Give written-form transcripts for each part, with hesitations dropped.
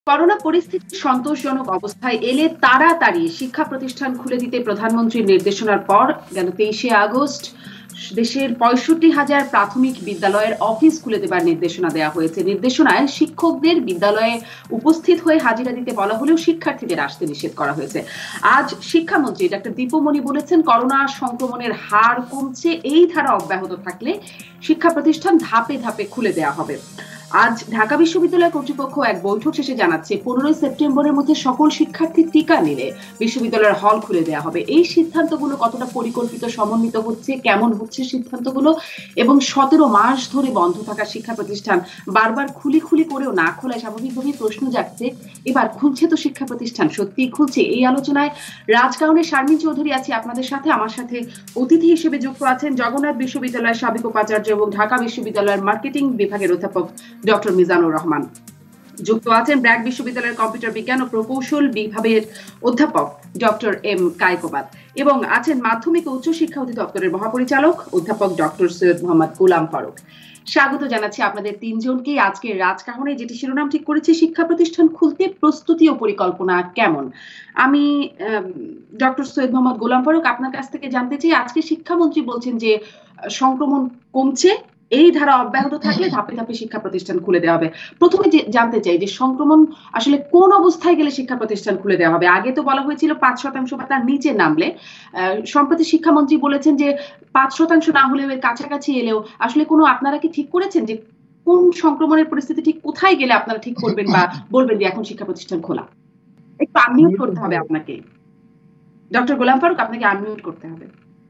Corona পরিস্থিতি সন্তোষজনক অবস্থায় এলে তাড়াতাড়ি শিক্ষা প্রতিষ্ঠান খুলে দিতে প্রধানমন্ত্রীর নির্দেশনার পর গেল 23শে আগস্ট দেশের 65,000 প্রাথমিক বিদ্যালয়ের অফিস খুলে দেবার নির্দেশনা দেওয়া হয়েছে। নির্দেশনায় শিক্ষকদের বিদ্যালয়ে উপস্থিত হয়ে হাজিরা দিতে বলা হলেও শিক্ষার্থীদের আসতে নিষেধ করা হয়েছে। আজ শিক্ষামন্ত্রী ডক্টর দীপুমণি বলেছেন, করোনা সংক্রমণের হার কমছে, এই ধারা অব্যাহত থাকলে শিক্ষা প্রতিষ্ঠান ধাপে ধাপে খুলে দেওয়া হবে। আজ ঢাকা বিশ্ববিদ্যালয় কর্তৃপক্ষ এক বৈঠক শেষে জানাচ্ছে 15 সেপ্টেম্বরের মধ্যে সকল শিক্ষার্থী টিকা নিলে বিশ্ববিদ্যালয়ের হল খুলে দেওয়া হবে। এই সিদ্ধান্তগুলো কতটা পরিকল্পিত, সমন্বিত হচ্ছে, কেমন হচ্ছে সিদ্ধান্তগুলো, এবং 17 মাস ধরে বন্ধ থাকা শিক্ষা প্রতিষ্ঠান বারবার খুলি করেও না খোলায় স্বাভাবিকভাবেই প্রশ্ন জাগছে, এবার খুলছে তো শিক্ষা প্রতিষ্ঠান, সত্যি খুলছে? এই আলোচনায় রাজকাহনের শারমিন চৌধুরী আছে আপনাদের সাথে। আমার সাথে অতিথি হিসেবে যুক্ত আছেন জগন্নাথ বিশ্ববিদ্যালয়ের সাবেক উপাচার্য এবং ঢাকা বিশ্ববিদ্যালয়ের মার্কেটিং বিভাগের অধ্যাপক ডক্টর মিজানুর রহমান। যুক্ত আছেন ব্র্যাক বিশ্ববিদ্যালয়ের কম্পিউটার বিজ্ঞান ও প্রকৌশল বিভাগের অধ্যাপক ডক্টর এম কায়কোবাদ, এবং আছেন মাধ্যমিক ও উচ্চ শিক্ষা অধিদপ্তরের মহাপরিচালক অধ্যাপক ডক্টর সৈয়দ মোহাম্মদ গোলাম ফারুক। স্বাগত জানাচ্ছি আপনাদের তিনজনকে। আজকে রাজকাহনে যেটি শিরোনাম ঠিক করেছি, শিক্ষা প্রতিষ্ঠান খুলতে প্রস্তুতি ও পরিকল্পনা কেমন। আমি ডক্টর সৈয়দ মোহাম্মদ গোলাম ফারুক আপনার কাছ থেকে জানতে চাই, আজকে শিক্ষামন্ত্রী বলছেন যে সংক্রমণ কমছে, এই ধারা অব্যাহত থাকলে ধাপে ধাপে শিক্ষা প্রতিষ্ঠান খুলে দেওয়া হবে। প্রথমে জানতে চাই যে সংক্রমণ আসলে কোন অবস্থায় গেলে শিক্ষা প্রতিষ্ঠান খুলে দেওয়া হবে। আগে তো বলা হয়েছিল 5% বা তার নিচে নামলে। সম্প্রতি শিক্ষামন্ত্রী বলেছেন যে 5% না হলেও এর কাছাকাছি এলেও আসলে কোনো, আপনারা কি ঠিক করেছেন যে কোন সংক্রমণের পরিস্থিতি ঠিক কোথায় গেলে আপনারা ঠিক করবেন বা বলবেন যে এখন শিক্ষা প্রতিষ্ঠান খোলা? একটু আনমিউট করতে হবে আপনাকে ডক্টর গোলাম ফারুক, আপনাকে আনমিউট করতে হবে।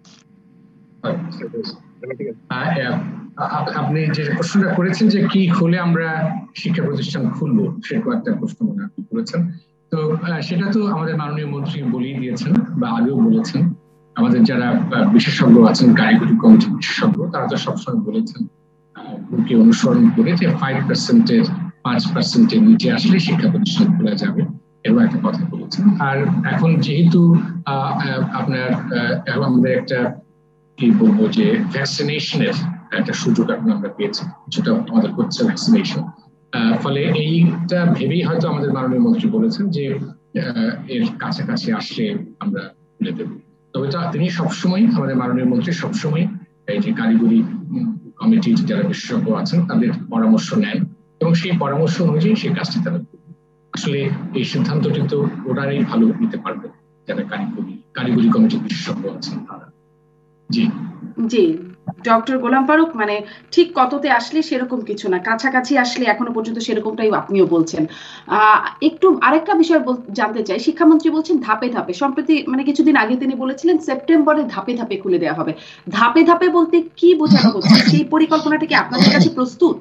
আপনি যে প্রশ্নটা করেছেন যে কি হলে আমরা শিক্ষা প্রতিষ্ঠান খুলবো, সেরকম একটা প্রশ্ন মনে আপনি করেছেন। তো সেটা তো আমাদের মাননীয় মন্ত্রী বলেই দিয়েছেন বা আগেও বলেছেন। আমাদের যারা বিশেষজ্ঞ আছেন, কারিগরি কমিটির বিশেষজ্ঞ, তারা তো সবসময় বলেছেন কে অনুসরণ করে যে 5%-এর নিচে আসলে শিক্ষা প্রতিষ্ঠান খোলা যাবে, এরকম একটা কথা বলেছেন। আর এখন যেহেতু আপনার আমাদের একটা কি বলবো যে ভ্যাকসিনেশনের একটা সুযোগ এখন আমরা পেয়েছি, যেটা আমাদের হচ্ছে ভ্যাকসিনেশন, ফলে এইটা ভেবেই হয়তো আমাদের মাননীয় মন্ত্রী বলেছেন যে এর কাছাকাছি আসলে আমরা খুলে দেব। তবে তিনি সবসময়, আমাদের মাননীয় মন্ত্রী সবসময় এই যে কারিগরি কমিটির যারা বিশেষজ্ঞ আছেন তাদের পরামর্শ নেন এবং সেই পরামর্শ অনুযায়ী সেই কাজটি তারা আসলে এই সিদ্ধান্তটি তো ওরাই ভালো নিতে পারবে যারা কারিগরি কমিটির বিশেষজ্ঞ আছেন তারা। জি জি ডক্টর গোলাম ফারুক, মানে ঠিক কততে আসলে সেরকম কিছু না, কাছাকাছি আসলে এখনো পর্যন্ত সেরকমটাই আপনিও বলছেন। একটু আরেকটা বিষয় জানতে চাই, শিক্ষামন্ত্রী বলছেন ধাপে ধাপে, সম্প্রতি মানে কিছুদিন আগে তিনি বলেছিলেন সেপ্টেম্বরে ধাপে ধাপে খুলে দেওয়া হবে। ধাপে ধাপে বলতে কি বোঝানো হচ্ছে? সেই পরিকল্পনাটা কি আপনাদের কাছে প্রস্তুত?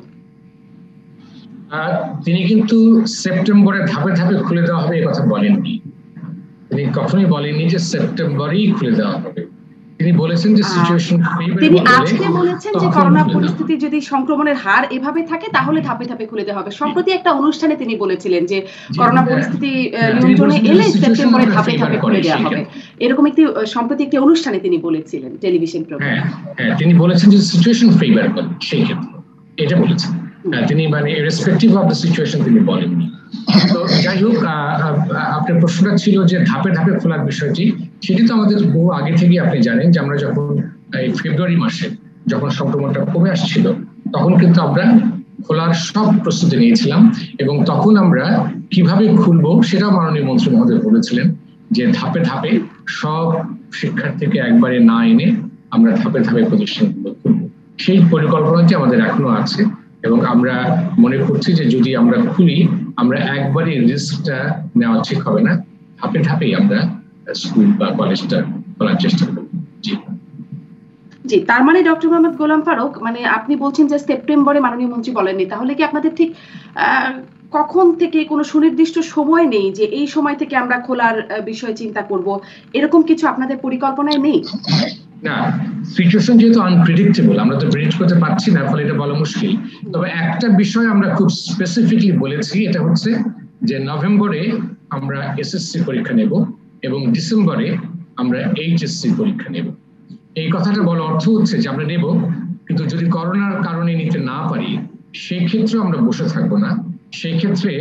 তিনি কিন্তু সেপ্টেম্বরে ধাপে ধাপে খুলে দেওয়া হবে এই কথা বলেননি। তিনি কখনোই বলেননি যে সেপ্টেম্বরেই খুলে দেওয়া হবে। তিনি বলেছেন যে সিচুয়েশন ফেভারেবল, তিনি আজকে বলেছেন যে করোনা পরিস্থিতি যদি সংক্রমণের হার এভাবে থাকে তাহলে ধাপে ধাপে খুলে দেওয়া হবে। সম্প্রতি একটা অনুষ্ঠানে তিনি বলেছিলেন যে করোনা পরিস্থিতি নিয়ন্ত্রণে এলে সেপ্টেম্বরে ধাপে ধাপে খুলে দেওয়া হবে, এরকম একটি সম্প্রতি একটি অনুষ্ঠানে তিনি বলেছিলেন টেলিভিশন প্রোগ্রামে। হ্যাঁ, তিনি বলেছেন যে সিচুয়েশন ফেভারেবল, সেই ক্ষেত্রে এটা বলেছেন তিনি, মানে ইররেসপেক্টিভ অফ দ্য সিচুয়েশন তিনি বলেননি। তো যাই হোক, আপনার প্রশ্নটা ছিল যে ধাপে ধাপে খোলার বিষয়টি, সেটি তো আমাদের বহু আগে থেকেই আপনি জানেন যে আমরা যখন এই ফেব্রুয়ারি মাসে যখন সংক্রমণটা কমে আসছিল তখন কিন্তু আমরা খোলার সব প্রস্তুতি নিয়েছিলাম এবং তখন আমরা কিভাবে খুলবো সেটাও মাননীয় মন্ত্রী মহোদয় বলেছিলেন যে ধাপে ধাপে সব শিক্ষার্থীকে একবারে না এনে আমরা ধাপে ধাপে প্রতিষ্ঠানগুলো খুলবো। সেই পরিকল্পনাটি আমাদের এখনো আছে এবং আমরা মনে করছি যে যদি আমরা খুলি, আমরা একবারে রিস্কটা নেওয়া ঠিক হবে না, ধাপে ধাপেই আমরা স্কুল বা কলেজটা খোলার চেষ্টা করব। জি, তার মানে ডক্টর মোহাম্মদ গোলাম ফারুক, মানে আপনি বলছেন যে সেপ্টেম্বরে মাননীয় মন্ত্রী বলেননি, তাহলে কি আপনাদের ঠিক কখন থেকে কোনো সুনির্দিষ্ট সময় নেই যে এই সময় থেকে আমরা খোলার বিষয়ে চিন্তা করব, এরকম কিছু আপনাদের পরিকল্পনায় নেই? না, সিচুয়েশন যেহেতু আনপ্রেডিক্টেবল, আমরা তো প্রেডিক্ট করতে পারছি না, ফলে এটা বলা মুশকিল। তবে একটা বিষয় আমরা খুব স্পেসিফিকলি বলেছি, এটা হচ্ছে যে নভেম্বরে আমরা এসএসসি পরীক্ষা নেব এবং ডিসেম্বরে আমরা এইচএসসি পরীক্ষা নেব। এই কথাটা বলার অর্থ হচ্ছে যে আমরা নেব, কিন্তু যদি করোনার কারণে নিতে না পারি সেই ক্ষেত্রে আমরা বসে থাকবো না, সেই ক্ষেত্রে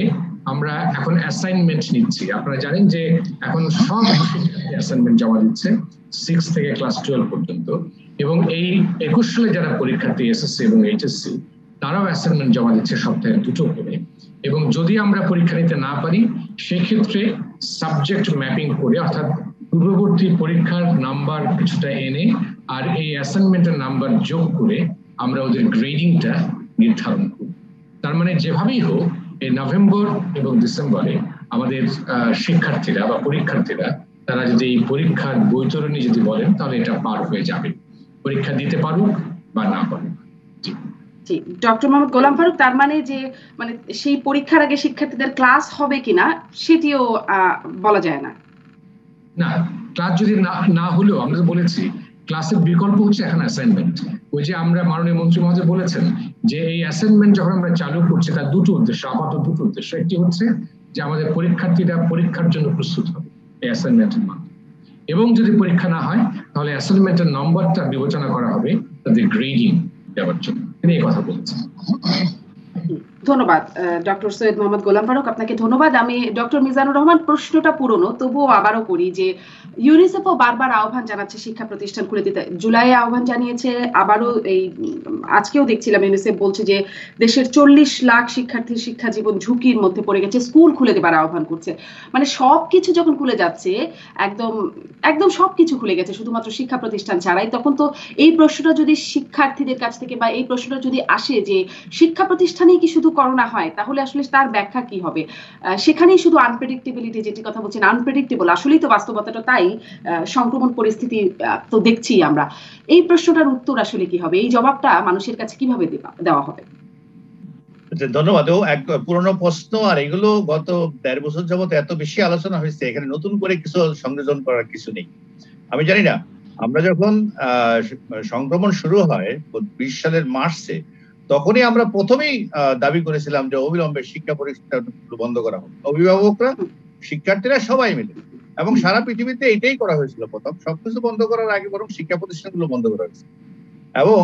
আমরা এখন অ্যাসাইনমেন্ট নিচ্ছি। আপনারা জানেন যে এখন সব অ্যাসাইনমেন্ট জমা দিচ্ছে 6 থেকে ক্লাস 12 পর্যন্ত, এবং এই 21 সালে যারা পরীক্ষার্থী এসএসসি এবং এইচএসসি তারাও অ্যাসাইনমেন্ট জমা দিচ্ছে সপ্তাহে 2টো করে। এবং যদি আমরা পরীক্ষা নিতে না পারি সেক্ষেত্রে সাবজেক্ট ম্যাপিং করে, অর্থাৎ পূর্ববর্তী পরীক্ষার নাম্বার কিছুটা এনে আর এই অ্যাসাইনমেন্টের নাম্বার যোগ করে আমরা ওদের গ্রেডিংটা নির্ধারণ করি। তার মানে যেভাবেই হোক এই নভেম্বর এবং ডিসেম্বরে আমাদের শিক্ষার্থীরা বা পরীক্ষার্থীরা তারা যদি এই পরীক্ষার বৈতরণী যদি বলেন তাহলে এটা পার হয়ে যাবে, পরীক্ষা দিতে পারুক বা না পারুক। ডক্টর মোহাম্মদ গোলাম ফারুক, তার মানে যে মানে সেই পরীক্ষার আগে শিক্ষার্থীদের ক্লাস হবে কিনা সেটিও বলা যায় না। না, ক্লাস যদি না হলেও আমরা বলেছি ক্লাসের বিকল্প হচ্ছে এখন অ্যাসাইনমেন্ট। ওই যে আমরা মাননীয় মন্ত্রী মহোদয় বলেছেন যে এই অ্যাসাইনমেন্ট যখন আমরা চালু করছি তার দুটো উদ্দেশ্য, আপাতত দুটো উদ্দেশ্য। একটি হচ্ছে যে আমাদের পরীক্ষার্থীরা পরীক্ষার জন্য প্রস্তুত হবে এই অ্যাসাইনমেন্টের মাধ্যমে, এবং যদি পরীক্ষা না হয় তাহলে অ্যাসাইনমেন্টের নম্বরটা বিবেচনা করা হবে তাদের গ্রেডিং দেওয়ার জন্য। তিনি এই কথা বলেছেন। ধন্যবাদ ডক্টর সৈয়দ মোহাম্মদ গোলাম ফারুক, আপনাকে ধন্যবাদ। আমি ডক্টর মিজানুর রহমান, প্রশ্নটা পুরনো তবুও আবারও করি যে ইউনিসেফও বারবার আহ্বান জানাচ্ছে শিক্ষা প্রতিষ্ঠান খুলে দিতে, জুলাইয়ে আহ্বান জানিয়েছে, আবারও এই আজকেও দেখছিলাম ইউনিসেফ বলছে যে দেশের 40 লাখ শিক্ষার্থীর শিক্ষা জীবন ঝুঁকির মধ্যে পড়ে গেছে, স্কুল খুলে দেবার আহ্বান করছে। মানে সবকিছু যখন খুলে যাচ্ছে, একদম একদম সবকিছু খুলে গেছে শুধুমাত্র শিক্ষা প্রতিষ্ঠান ছাড়াই, তখন তো এই প্রশ্নটা যদি শিক্ষার্থীদের কাছ থেকে বা এই প্রশ্নটা যদি আসে যে শিক্ষা প্রতিষ্ঠানেই কি শুধু করোনা হয়, তাহলে আসলে তার ব্যাখ্যা কি হবে? সেখানেই শুধু আনপ্রেডিক্টেবিলিটি, যেটি কথা বলছেন আনপ্রেডিক্টেবল, আসলেই তো বাস্তবতাটা তাই, সংক্রমণ পরিস্থিতি তো দেখছি আমরা। এই প্রশ্নটার উত্তর আসলে কি হবে, এই জবাবটা মানুষের কাছে কিভাবে দেওয়া হবে? ধন্যবাদ। এক পুরনো প্রশ্ন, আর এগুলো গত 1.5 বছর যাবত এত বেশি আলোচনা হয়েছে, এখানে নতুন করে কিছু সংযোজন করার কিছু নেই। আমি জানি না, আমরা যখন সংক্রমণ শুরু হয় 20 সালের মার্চে, তখনই আমরা প্রথমেই দাবি করেছিলাম যে অবিলম্বে শিক্ষা প্রতিষ্ঠান বন্ধ করা হোক। অভিভাবকরা, শিক্ষার্থীরা সবাই মিলে, এবং সারা পৃথিবীতে এটাই করা হয়েছিল প্রথম। সবকিছু বন্ধ করার আগে বরং শিক্ষা প্রতিষ্ঠানগুলো বন্ধ করা হয়েছে। এবং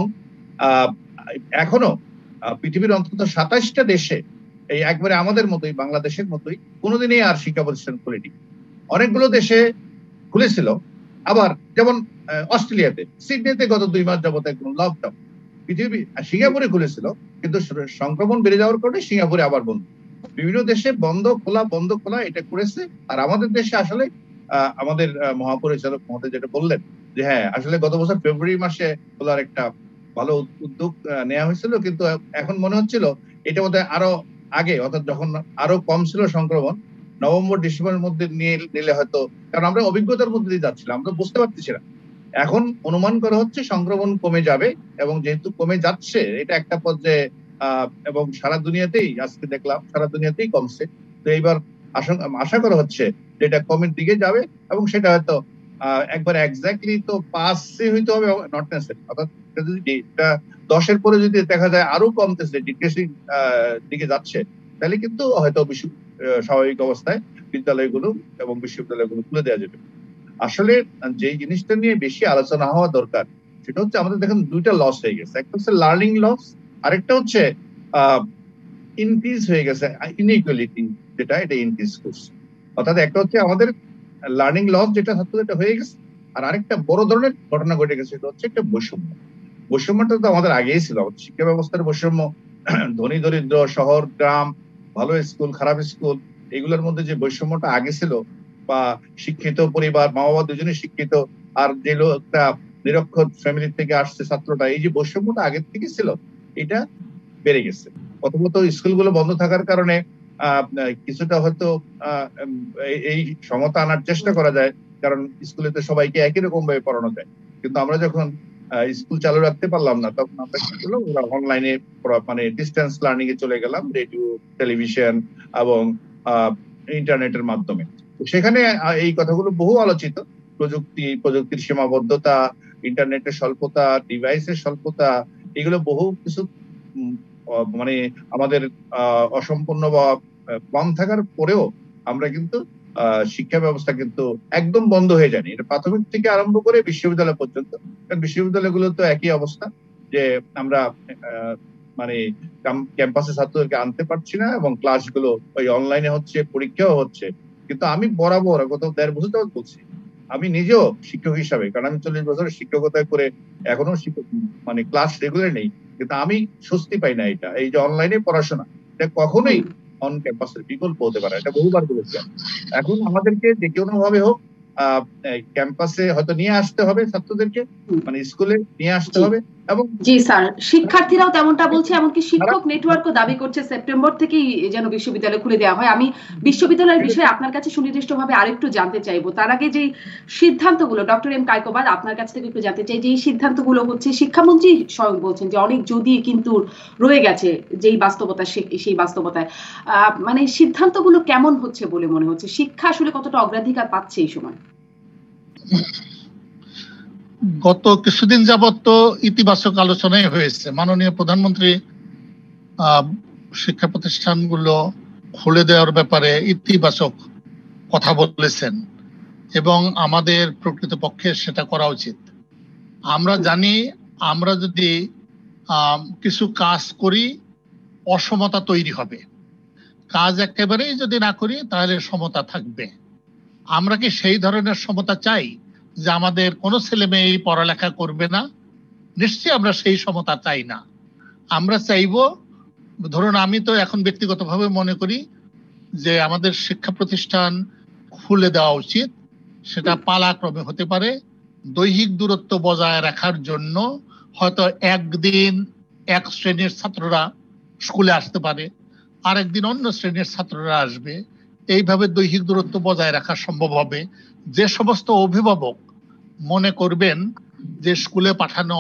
এখনো পৃথিবীর অন্তত 27টা দেশে এই একবারে আমাদের মতোই, বাংলাদেশের মতোই কোনোদিনই আর শিক্ষা প্রতিষ্ঠান খুলেনি। অনেকগুলো দেশে খুলেছিল, আবার যেমন অস্ট্রেলিয়াতে, সিডনিতে গত 2 মাস যাবত একদম লকডাউন। পৃথিবী সিঙ্গাপুরে খুলেছিল, কিন্তু সংক্রমণ বেড়ে যাওয়ার কারণে সিঙ্গাপুরে আবার বন্ধ। বিভিন্ন দেশে বন্ধ খোলা এটা করেছে। আর আমাদের দেশে আসলে আমাদের মহাপরিচালক মহোদয় যেটা বললেন যে হ্যাঁ, আসলে গত বছর ফেব্রুয়ারি মাসে খোলার একটা ভালো উদ্যোগ নেওয়া হয়েছিল, কিন্তু এখন মনে হচ্ছিল এটা বোধহয় আরো আগে, অর্থাৎ যখন আরো কম ছিল সংক্রমণ, নভেম্বর ডিসেম্বরের মধ্যে নিলে হয়তো, কারণ আমরা অভিজ্ঞতার মধ্যে দিয়ে যাচ্ছিলাম, আমরা বুঝতে পারতেছিলাম। এখন অনুমান করা হচ্ছে সংক্রমণ কমে যাবে, এবং যেহেতু কমে যাচ্ছে এটা একটা পর্যায়ে, এবং সারা দুনিয়াতেই আজকে দেখলাম সারা দুনিয়াতেই কমছে, তো এইবার আশা করা হচ্ছে যে এটা কমের দিকে যাবে, এবং সেটা হয়তো একবার এক্স্যাক্টলি তো 5 হইতে হবে, নট নেসেসারি। অর্থাৎ এটা 10-এর পরে যদি দেখা যায় আরো কমতেছে, ডিক্রিজিং দিকে যাচ্ছে, তাহলে কিন্তু হয়তো স্বাভাবিক অবস্থায় বিদ্যালয়গুলো এবং বিশ্ববিদ্যালয়গুলো খুলে দেওয়া যাবে। আসলে যে জিনিসটা নিয়ে বেশি আলোচনা হওয়া দরকার সেটা হচ্ছে, আমাদের দেখেন 2টা লস হয়ে গেছে। একটা হচ্ছে লার্নিং লস, আরেকটা হচ্ছে ইনক্রিজ হয়ে গেছে ইনইকুয়ালিটি, যেটা এটা ইনক্রিজ করছে। অর্থাৎ একটা হচ্ছে আমাদের লার্নিং লস যেটা ছাত্রদের হয়ে গেছে, আর আরেকটা বড় ধরনের ঘটনা ঘটে গেছে, সেটা হচ্ছে একটা বৈষম্য। বৈষম্যটা তো আমাদের আগেই ছিল, আমাদের শিক্ষা ব্যবস্থার বৈষম্য, ধনী দরিদ্র, শহর গ্রাম, ভালো স্কুল খারাপ স্কুল, এগুলোর মধ্যে যে বৈষম্যটা আগে ছিল, বা শিক্ষিত পরিবার, মা বাবা দুজনেই শিক্ষিত, আর যে লোকটা নিরক্ষর ফ্যামিলি থেকে আসছে ছাত্রটা, এই যে বৈষম্যটা আগের থেকে ছিল, এটা বেড়ে গেছে। প্রথমত স্কুলগুলো বন্ধ থাকার কারণে কিছুটা হয়তো এই সমতা আনার চেষ্টা করা যায়, কারণ স্কুলে তো সবাইকে একই রকম ভাবে পড়ানো যায়। কিন্তু আমরা যখন স্কুল চালু রাখতে পারলাম না, তখন আমরা কি করলাম, ওরা অনলাইনে মানে ডিস্টেন্স লার্নিং এ চলে গেলাম, রেডিও, টেলিভিশন এবং ইন্টারনেটের মাধ্যমে। সেখানে এই কথাগুলো বহু আলোচিত, প্রযুক্তির সীমাবদ্ধতা, ইন্টারনেটের স্বল্পতা, ডিভাইসের স্বল্পতা, এগুলো বহু কিছু মানে আমাদের অসম্পূর্ণ বা কম থাকার পরেও আমরা কিন্তু শিক্ষা ব্যবস্থা কিন্তু একদম বন্ধ হয়ে যায়নি। এটা প্রাথমিক থেকে আরম্ভ করে বিশ্ববিদ্যালয় পর্যন্ত, কারণ বিশ্ববিদ্যালয়গুলো তো একই অবস্থা, যে আমরা মানে ক্যাম্পাসে ছাত্রদেরকে আনতে পারছি না, এবং ক্লাসগুলো ওই অনলাইনে হচ্ছে, পরীক্ষাও হচ্ছে। কিন্তু আমি বরাবর গত 1.5 বছর যাবত বলছি, আমি নিজেও শিক্ষক হিসাবে, কারণ আমি 40 বছর শিক্ষকতা করে এখনো মানে ক্লাস রেগুলার নেই, কিন্তু আমি স্বস্তি পাই না এটা, এই যে অনলাইনে পড়াশোনা, এটা কখনোই অন ক্যাম্পাসের বিকল্প হতে পারে, এটা বহুবার বলেছি। এখন আমাদেরকে যে কোনো ভাবে হোক ক্যাম্পাসে হয়তো নিয়ে আসতে হবে ছাত্রদেরকে, মানে স্কুলে নিয়ে আসতে হবে। এবং জি স্যার, শিক্ষার্থীরাও তেমনটা বলছে, এমনকি শিক্ষক নেটওয়ার্কও দাবি করছে সেপ্টেম্বর থেকেই যেন বিশ্ববিদ্যালয় খুলে দেওয়া হয়। আমি বিশ্ববিদ্যালয়ের বিষয়ে আপনার কাছে সুনির্দিষ্টভাবে আরেকটু জানতে চাইবো। তার আগে যে সিদ্ধান্তগুলো, ডক্টর এম কায়কোবাদ আপনার কাছ থেকে একটু জানতে চাই, যে এই সিদ্ধান্তগুলো হচ্ছে শিক্ষামন্ত্রী স্বয়ং বলছেন যে অনেক যদি কিন্তু রয়ে গেছে যেই বাস্তবতা, সেই বাস্তবতায় মানে সিদ্ধান্তগুলো কেমন হচ্ছে বলে মনে হচ্ছে? শিক্ষা আসলে কতটা অগ্রাধিকার পাচ্ছে এই সময়? গত কিছুদিন যাবত তো ইতিবাচক আলোচনাই হয়েছে। মাননীয় প্রধানমন্ত্রী শিক্ষা প্রতিষ্ঠানগুলো খুলে দেওয়ার ব্যাপারে ইতিবাচক কথা বলেছেন, এবং আমাদের প্রকৃতপক্ষে সেটা করা উচিত। আমরা জানি, আমরা যদি কিছু কাজ করি অসমতা তৈরি হবে, কাজ একেবারেই যদি না করি তাহলে সমতা থাকবে। আমরা কি সেই ধরনের সমতা চাই যে আমাদের কোনো ছেলে মেয়ে পড়ালেখা করবে না? নিশ্চয়ই আমরা সেই সমতা চাই না। আমরা চাইবো, ধরুন আমি তো এখন ব্যক্তিগতভাবে মনে করি যে আমাদের শিক্ষা প্রতিষ্ঠান খুলে দেওয়া উচিত। সেটা পালাক্রমে হতে পারে, দৈহিক দূরত্ব বজায় রাখার জন্য হয়তো একদিন এক শ্রেণীর ছাত্ররা স্কুলে আসতে পারে, আরেকদিন অন্য শ্রেণীর ছাত্ররা আসবে। এইভাবে দৈহিক দূরত্ব বজায় রাখা সম্ভব হবে। যে সমস্ত অভিভাবক মনে করবেন যে স্কুলে পাঠানো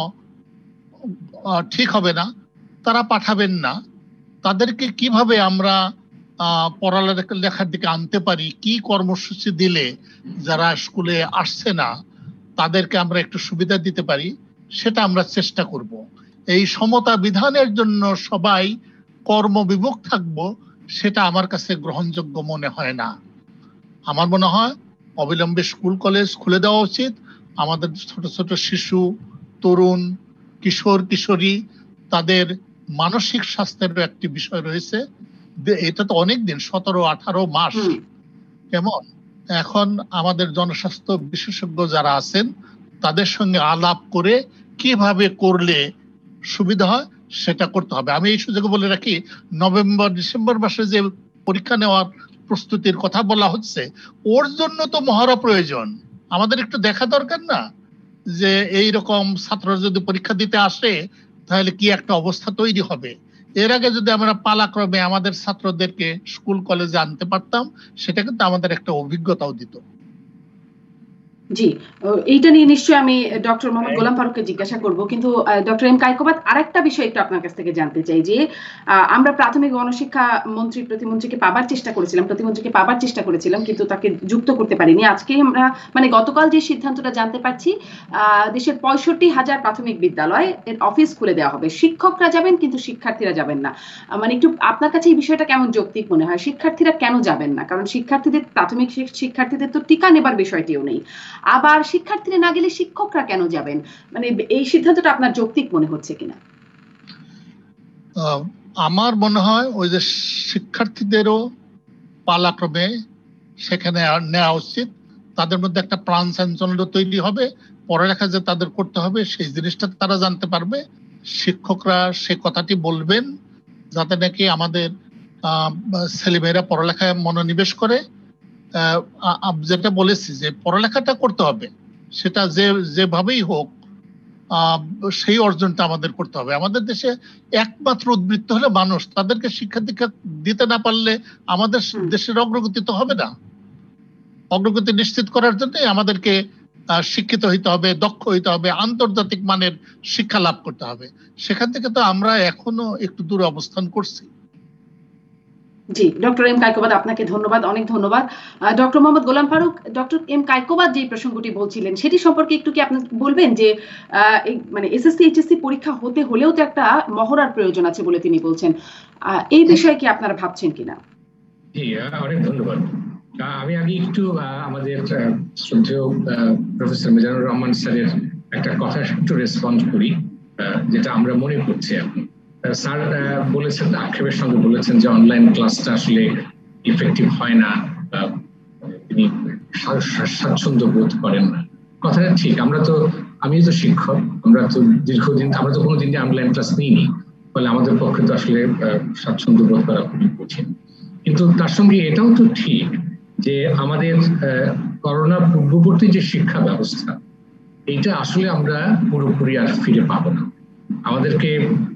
ঠিক হবে না, তারা পাঠাবেন না। তাদেরকে কিভাবে আমরা পড়ালেখার দিকে আনতে পারি, কি কর্মসূচি দিলে যারা স্কুলে আসছে না তাদেরকে আমরা একটু সুবিধা দিতে পারি, সেটা আমরা চেষ্টা করব। এই সমতা বিধানের জন্য সবাই কর্মবিমুখ থাকবো, সেটা আমার কাছে গ্রহণযোগ্য মনে হয় না। আমার মনে হয় অবিলম্বে স্কুল কলেজ খুলে দেওয়া উচিত। আমাদের ছোট ছোট শিশু, তরুণ, কিশোর কিশোরী, তাদের মানসিক স্বাস্থ্যের একটি বিষয় রয়েছে। এটা তো অনেকদিন, 17-18 মাস। কেমন এখন আমাদের জনস্বাস্থ্য বিশেষজ্ঞ যারা আছেন তাদের সঙ্গে আলাপ করে কিভাবে করলে সুবিধা হয় সেটা করতে হবে। আমি এই সুযোগে বলে রাখি, নভেম্বর ডিসেম্বর মাসে যে পরীক্ষা নেওয়ার প্রস্তুতির কথা বলা হচ্ছে, ওর জন্য তো মহড়া প্রয়োজন। আমাদের একটু দেখা দরকার না যে এই রকম ছাত্ররা যদি পরীক্ষা দিতে আসে তাহলে কি একটা অবস্থা তৈরি হবে। এর আগে যদি আমরা পালাক্রমে আমাদের ছাত্রদেরকে স্কুল কলেজে আনতে পারতাম, সেটা কিন্তু আমাদের একটা অভিজ্ঞতাও দিত। জি, এইটা নিয়ে নিশ্চয়ই আমি ডক্টর মোহাম্মদ গোলাম ফারুককে জিজ্ঞাসা করব, কিন্তু ডক্টর এম কায়কোবাদ আরেকটা বিষয় একটু আপনার কাছ থেকে জানতে চাই যে আমরা প্রাথমিক গণশিক্ষা প্রতিমন্ত্রীকে পাবার চেষ্টা করেছিলাম কিন্তু তাকে যুক্ত করতে পারিনি। আজকে আমরা মানে গতকাল যে সিদ্ধান্তটা জানতে পারছি, দেশের 65,000 প্রাথমিক বিদ্যালয় এর অফিস খুলে দেওয়া হবে। শিক্ষকরা যাবেন কিন্তু শিক্ষার্থীরা যাবেন না। মানে একটু আপনার কাছে এই বিষয়টা কেমন যৌক্তিক মনে হয়? শিক্ষার্থীরা কেন যাবেন না? কারণ প্রাথমিক শিক্ষার্থীদের তো টিকা নেবার বিষয়টিও নেই। আবার শিক্ষার্থীরা না গেলে শিক্ষকরা কেন যাবেন? মানে এই সিদ্ধান্তটা আপনার যৌক্তিক মনে হচ্ছে কিনা? আমার মনে হয় ওই যে শিক্ষার্থীদেরও পালাক্রমে সেখানে নেওয়া উচিত। তাদের মধ্যে একটা প্রাণ চাঞ্চল্য তৈরি হবে, পড়ালেখা যে তাদের করতে হবে সেই জিনিসটা তারা জানতে পারবে। শিক্ষকরা সে কথাটি বলবেন যাতে নাকি আমাদের ছেলেমেয়েরা পড়ালেখায় মনোনিবেশ করে। যেটা বলেছি যে পড়ালেখাটা করতে হবে, সেটা যেভাবেই হোক সেই অর্জনটা আমাদের করতে হবে। আমাদের দেশে একমাত্র উদ্বৃত্ত হলো মানুষ। তাদেরকে শিক্ষা দীক্ষা দিতে না পারলে আমাদের দেশের অগ্রগতি তো হবে না। অগ্রগতি নিশ্চিত করার জন্য আমাদেরকে শিক্ষিত হইতে হবে, দক্ষ হইতে হবে, আন্তর্জাতিক মানের শিক্ষা লাভ করতে হবে। সেখান থেকে তো আমরা এখনো একটু দূরে অবস্থান করছি। জি, ডক্টর এম কায়কোবাদ আপনাকে ধন্যবাদ, অনেক ধন্যবাদ। Doctor Mohammad Golam Faruk, doctor M Kaykobad যে প্রসঙ্গটি বলছিলেন সেটি সম্পর্কে একটু কি আপনি বলবেন যে মানে এসএসসি এইচএসসি পরীক্ষা হতে হলেও তো একটা মহড়ার প্রয়োজন আছে বলে তিনি বলছেন, এই বিষয়ে কি আপনারা ভাবছেন কিনা? জি, অনেক ধন্যবাদ। আমি আগে একটু আমাদের শ্রদ্ধেয় প্রফেসর মিজানুর রহমান স্যারের একটা কথা একটু রেসপন্ড করি, যেটা আমরা মনে করছি এখন। স্যার বলেছেন, আক্ষেপের সঙ্গে বলেছেন যে অনলাইন ক্লাসটা আসলে ইফেক্টিভ হয় না, তিনি স্বাচ্ছন্দ্য বোধ করেন না। কথাটা ঠিক। আমি তো শিক্ষক, আমরা তো কোনোদিন অনলাইন ক্লাস নিইনি, ফলে আমাদের পক্ষে তো আসলে স্বাচ্ছন্দ্য বোধ করা খুবই কঠিন। কিন্তু তার সঙ্গে এটাও তো ঠিক যে আমাদের করোনা পূর্ববর্তী যে শিক্ষা ব্যবস্থা, এইটা আসলে আমরা পুরোপুরি আর ফিরে পাবো না। আমাদেরকে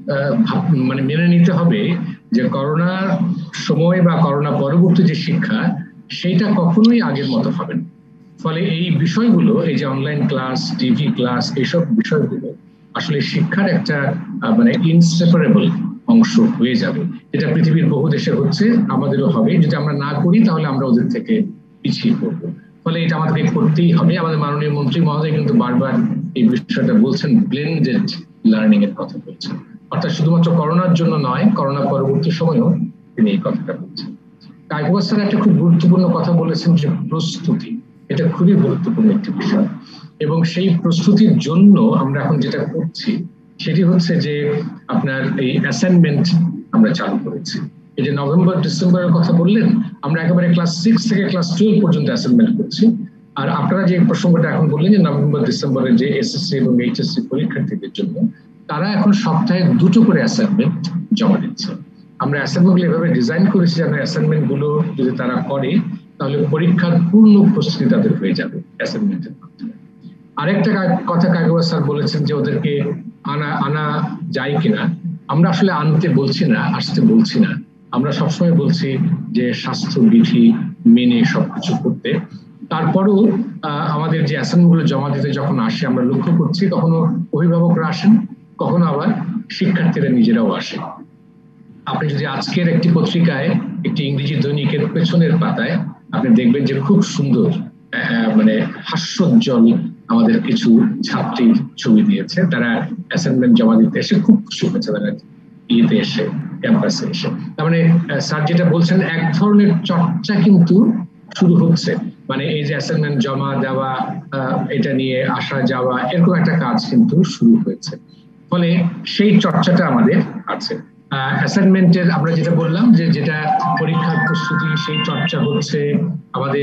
মানে মেনে নিতে হবে যে করোনার সময় বা করোনা পরবর্তী যে শিক্ষা, সেইটা কখনোই আগের মতো হবে না। ফলে এই বিষয়গুলো, এই যে অনলাইন ক্লাস, টিভি ক্লাস, এইসব বিষয়গুলো আসলে শিক্ষার একটা মানে ইনসেপারেবল অংশ হয়ে যাবে, যেটা পৃথিবীর বহু দেশে হচ্ছে, আমাদেরও হবে। যদি আমরা না করি তাহলে আমরা ওদের থেকে পিছিয়ে পড়বো। ফলে এটা আমাদেরকে করতেই হবে। আমাদের মাননীয় মন্ত্রী মহোদয় কিন্তু বারবার এই বিষয়টা বলছেন, ব্লেন্ডেড লার্নিং এর কথা বলছেন, অর্থাৎ শুধুমাত্র করোনার জন্য নয়, করোনা পরবর্তী সময়েও তিনি এই কথাটা বলছেন। কায়কোবাদ স্যার একটা খুব গুরুত্বপূর্ণ কথা বলেছেন যে প্রস্তুতি, এটা খুবই গুরুত্বপূর্ণ একটি বিষয়। এবং সেই প্রস্তুতির জন্য আমরা এখন যেটা করছি সেটি হচ্ছে যে আপনার এই অ্যাসাইনমেন্ট আমরা চালু করেছি। এই যে নভেম্বর ডিসেম্বরের কথা বললেন, আমরা একেবারে ক্লাস 6 থেকে ক্লাস 12 পর্যন্ত অ্যাসাইনমেন্ট করছি। আর আপনারা যে প্রসঙ্গটা এখন বললেন যে নভেম্বর ডিসেম্বরের যে এসএসসি এবং এইচএসসি পরীক্ষার্থীদের জন্য, তারা এখন সপ্তাহে 2টো করে অ্যাসাইনমেন্ট জমা দিচ্ছে। আমরা অ্যাসাইনমেন্টগুলো এভাবে ডিজাইন করেছি যেন অ্যাসাইনমেন্ট গুলো যদি তারা করে তাহলে পরীক্ষার পূর্ণ প্রস্তুতি তাদের হয়ে যাবে অ্যাসাইনমেন্টের মাধ্যমে। আরেকটা কথা কায়কোবাদ স্যার বলেছেন যে ওদেরকে আনা যায় কিনা। আমরা আসলে আনতে বলছি না, আসতে বলছি না। আমরা সবসময় বলছি যে স্বাস্থ্যবিধি মেনে সবকিছু করতে। তারপরও আমাদের যে অ্যাসাইনমেন্ট গুলো জমা দিতে যখন আসে, আমরা লক্ষ্য করছি কখনো অভিভাবকরা আসেন, কখনো আবার শিক্ষার্থীরা নিজেরাও আসে। আপনি যদি আজকের একটি পত্রিকায়, একটি ইংরেজি দৈনিকের পেছনের পাতায় আপনি দেখবেন যে খুব সুন্দর মানে হাস্যোজ্জ্বল আমাদের কিছু ছাত্রীর ছবি দিয়েছে। তারা অ্যাসাইনমেন্ট জমা দিতে এসে খুব খুশি হয়েছে, তারা ইয়েতে এসে, ক্যাম্পাসে এসে। তার মানে স্যার যেটা বলছেন, এক ধরনের চর্চা কিন্তু শুরু হচ্ছে। মানে এই যে অ্যাসাইনমেন্ট জমা দেওয়া, এটা নিয়ে আসা যাওয়া, এরকম একটা কাজ কিন্তু শুরু হয়েছে। ফলে সেই চর্চাটা আমাদের আছে। অ্যাসাইনমেন্টের আমরা যেটা বললাম যে যেটা পরীক্ষার প্রস্তুতি, সেই চর্চা হচ্ছে আমাদের।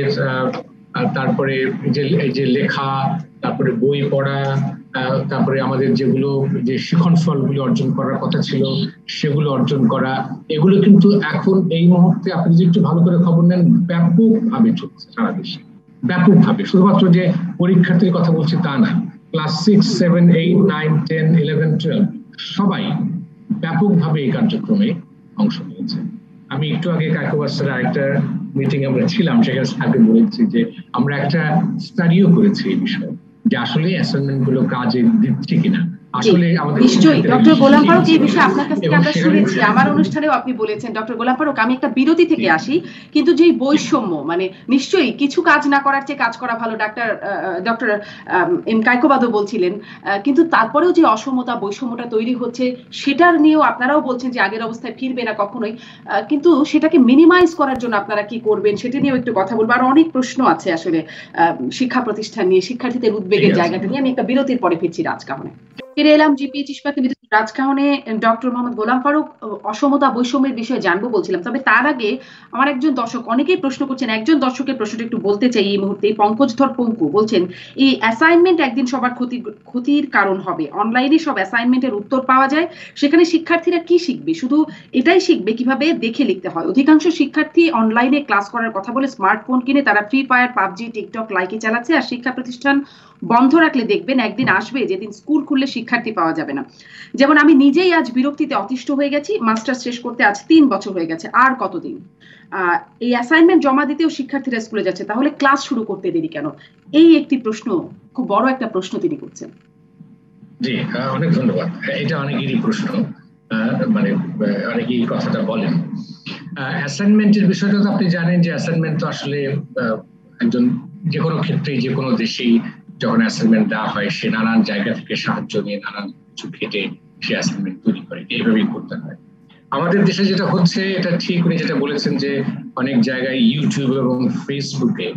তারপরে এই যে লেখা, তারপরে বই পড়া, তারপরে আমাদের যেগুলো যে শিখন ফলগুলো অর্জন করার কথা ছিল সেগুলো অর্জন করা, এগুলো কিন্তু এখন এই মুহূর্তে আপনি যদি একটু ভালো করে খবর নেন, ব্যাপকভাবে চলছে সারা দেশে, ব্যাপকভাবে। শুধুমাত্র যে পরীক্ষার্থীর কথা বলছি তা না, ক্লাস 6, 7, 8, 9, 10, 11, 12 সবাই ব্যাপকভাবে এই কার্যক্রমে অংশ নিয়েছে। আমি একটু আগে কায়কোবাদ স্যার আরেকটা মিটিং আমরা ছিলাম, সেখানে স্যারকে বলেছি যে আমরা একটা স্টাডিও করেছি এই বিষয়ে, যে আসলে অ্যাসাইনমেন্ট গুলো কাজে দিচ্ছে কিনা। আসলে আমাদের নিশ্চয়ই ডক্টর গোলাম ফারুক, এই বিষয়ে আপনার কাছ থেকে আমরা শুনেছি, আমার অনুষ্ঠানেও আপনি বলেছেন। ডক্টর গোলাম ফারুক, আমি একটা বিরতি থেকে আসি, কিন্তু যেই বৈষম্য, মানে নিশ্চয়ই কিছু কাজ না করার চেয়ে কাজ করা ভালো, ডক্টর এম কায়কোবাদও বলছিলেন, কিন্তু তারপরেও যে অসমতা, বৈষম্যটা তৈরি হচ্ছে, সেটার নিয়েও আপনারাও বলছেন যে আগের অবস্থায় ফিরবে না কখনোই, কিন্তু সেটাকে মিনিমাইজ করার জন্য আপনারা কি করবেন সেটা নিয়েও একটু কথা বলবো। আর অনেক প্রশ্ন আছে আসলে শিক্ষা প্রতিষ্ঠান নিয়ে, শিক্ষার্থীদের উদ্বেগের জায়গাটা নিয়ে। আমি একটা বিরতির পরে ফিরছি রাজকাহনে। ফিরে এলাম জিপিএইচ ইস্পাত লিমিটেড রাজকাহনে। ডক্টর মোহাম্মদ গোলাম ফারুক, অসমতা বৈষম্যের বিষয়ে জানবো বলছিলাম। তবে তার আগে আমার একজন দর্শক, অনেকেই প্রশ্ন করছেন, একজন দর্শকের প্রশ্নটা একটু বলতে চাই এই মুহূর্তে। পঙ্কজধর পঙ্কু বলছেন, এই অ্যাসাইনমেন্ট একদিন সবার ক্ষতির কারণ হবে। অনলাইনে সব অ্যাসাইনমেন্টের উত্তর পাওয়া যায়, সেখানে শিক্ষার্থীরা কি শিখবে? শুধু এটাই শিখবে কিভাবে দেখে লিখতে হয়। অধিকাংশ শিক্ষার্থী অনলাইনে ক্লাস করার কথা বলে স্মার্টফোন কিনে তারা Free Fire, PUBG, TikTok, Likee চালাচ্ছে। আর শিক্ষা প্রতিষ্ঠান বন্ধ রাখলে দেখবেন একদিন আসবে যেদিন স্কুল খুললে শিক্ষার্থী পাওয়া যাবে না। যেমন আমি নিজেই আজ বিরক্তিতে অতিষ্ঠ হয়ে গেছি। মাস্টার্স শেষ করতে আজ 3 বছর হয়ে গেছে, আর কতদিন? এই অ্যাসাইনমেন্ট জমা দিতেও শিক্ষার্থীরা স্কুলে যাচ্ছে, তাহলে ক্লাস শুরু করতে দেরি কেন? এই একটি প্রশ্ন, খুব বড় একটা প্রশ্ন তিনি করছেন। জি, অনেক ধন্যবাদ। এটা অনেকেরই প্রশ্ন, মানে অনেকেই কথাটা বলেন। অ্যাসাইনমেন্টের বিষয়টা তো আপনি জানেন যে অ্যাসাইনমেন্ট তো আসলে একজন যে কোনো ক্ষেত্রে, যে কোনো দেশেই যখন অ্যাসাইনমেন্ট দেওয়া হয়, সে নানান জায়গা থেকে সাহায্য নিয়ে নানান কিছু ঘেটে সে অ্যাসাইনমেন্ট তৈরি করে, এইভাবেই করতে হয়। আমাদের দেশে যেটা হচ্ছে, এটা ঠিক উনি যেটা বলেছেন যে অনেক জায়গায় ইউটিউব এবং ফেসবুকে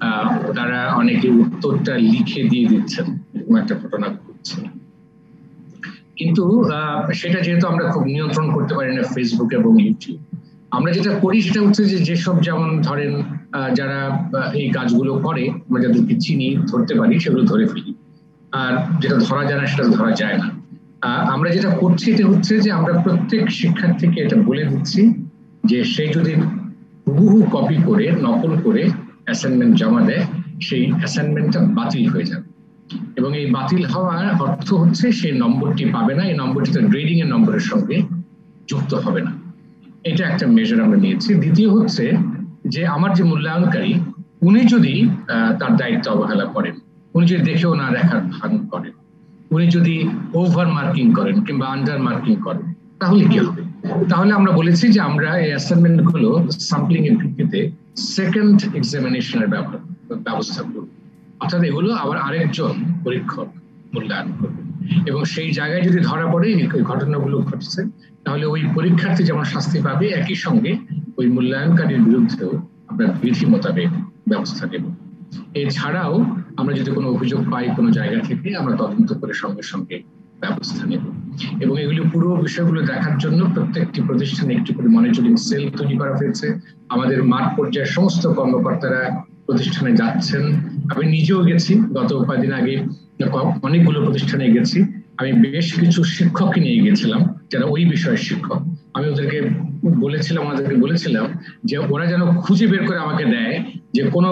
তারা অনেকে উত্তরটা লিখে দিয়ে দিচ্ছেন, এরকম একটা ঘটনা ঘটছে। কিন্তু সেটা যেহেতু আমরা খুব নিয়ন্ত্রণ করতে পারি না ফেসবুক এবং ইউটিউব, আমরা যেটা করি সেটা হচ্ছে যে যেসব যেমন ধরেন যারা এই কাজগুলো করে আমরা যাদেরকে চিনি ধরতে পারি সেগুলো ধরে ফেলি, আর যেটা ধরা যায় না সেটা ধরা যায় না। আমরা যেটা করছি এটা হচ্ছে যে আমরা প্রত্যেক শিক্ষার্থীকে এটা বলে দিচ্ছি যে সে যদি হুবহু কপি করে নকল করে অ্যাসাইনমেন্ট জমা দেয় সেই অ্যাসাইনমেন্টটা বাতিল হয়ে যাবে, এবং এই বাতিল হওয়ার অর্থ হচ্ছে সেই নম্বরটি পাবে না, এই নম্বরটি তো গ্রেডিং এর নম্বরের সঙ্গে যুক্ত হবে না। এটা একটা মেজার আমরা নিয়েছি। দ্বিতীয় হচ্ছে যে আমার যে মূল্যায়নকারী উনি যদি তার দায়িত্ব অবহেলা করেন, উনি যদি দেখেও না দেখার ভান করেন, উনি যদি ওভার মার্কিং করেন কিংবা আন্ডার মার্কিং করেন, তাহলে কি হবে? তাহলে আমরা বলেছি যে আমরা এই অ্যাসাইনমেন্ট গুলো স্যাম্পলিং এর ভিত্তিতে সেকেন্ড এক্সামিনেশনের ব্যবস্থা করব, অর্থাৎ এগুলো আবার আরেকজন পরীক্ষক মূল্যায়ন করবে, এবং সেই জায়গায় যদি ধরা পড়ে এই ঘটনাগুলো ঘটছে তাহলে ওই পরীক্ষার্থী যেমন শাস্তি পাবে একই সঙ্গে ওই মূল্যায়নকারীর বিরুদ্ধেও আমরা বিধি মোতাবেক ব্যবস্থা নেব। এছাড়াও আমরা যদি কোনো অভিযোগ পাই কোনো জায়গা থেকে আমরা তদন্ত করে সঙ্গে সঙ্গে ব্যবস্থা নেব, এবং এগুলি পুরো বিষয়গুলো দেখার জন্য প্রত্যেকটি প্রতিষ্ঠানে একটি করে মনিটরিং সেল তৈরি করা হয়েছে। আমাদের মাঠ পর্যায়ের সমস্ত কর্মকর্তারা প্রতিষ্ঠানে যাচ্ছেন, আমি নিজেও গেছি, গত কয়েকদিন আগে অনেকগুলো প্রতিষ্ঠানে গেছি, আমি বেশ কিছু শিক্ষককে নিয়ে গেছিলাম যারা ওই বিষয়ের শিক্ষক। আমি ওদেরকে বলেছিলাম যে ওরা যেন খুঁজে বের করে আমাকে দেয় যে কোনো